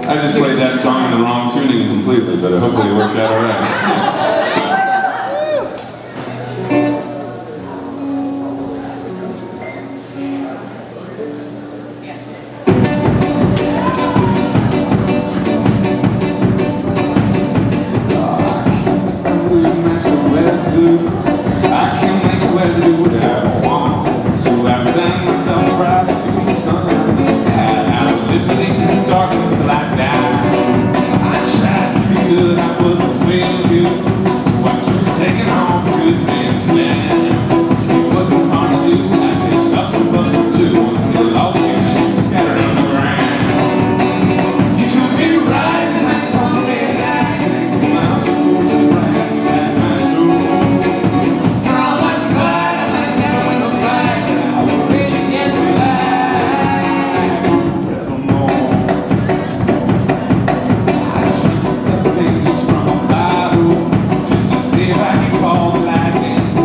I just played that song in the wrong tuning completely, but hopefully it worked out all right. I can make weather do what I want, so I resign myself proud to be the sun in the sky. I live things in darkness till I die. I tried to be good, I wasn't feeling good, so I chose taking on the good man's plan. It wasn't hard to do, I just upped and put the blue and still all the juice shit scattered on the ground. You could be rising like one day night, my towards the right side, my soul.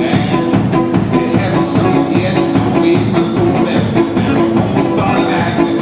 It hasn't sung yet, I wait my soul back, but there won't start lightning.